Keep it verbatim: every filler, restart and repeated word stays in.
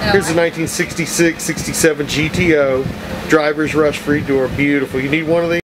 Here's a nineteen sixty-six sixty-seven G T O driver's rust free door. Beautiful. You need one of these?